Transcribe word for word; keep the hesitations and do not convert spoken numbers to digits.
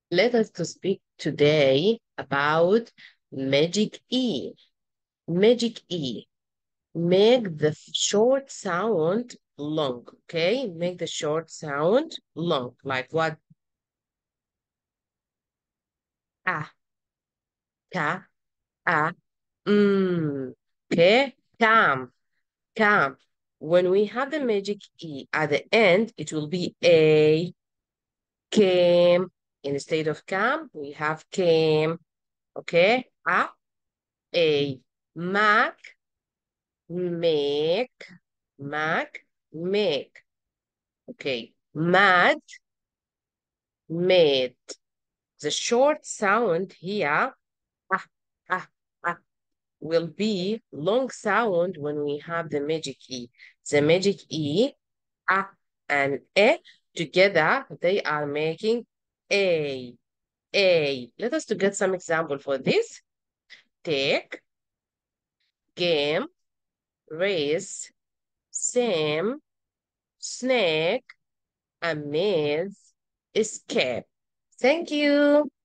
Let us to speak today about magic E. Magic E. Make the short sound long, okay? Make the short sound long. Like what? Ah, ka, ah, mm. Okay? Calm, calm. When we have the magic E at the end, it will be A, came. Instead of calm, we have came, okay? Ah, A. Mac, make, Mac, make. Okay. Mad, made. The short sound here, ah, ah, ah, will be long sound when we have the magic E. The magic E, ah, and E together, they are making A, A. Let us to get some example for this. Take, game, race, same, snake, amaze, escape. Thank you.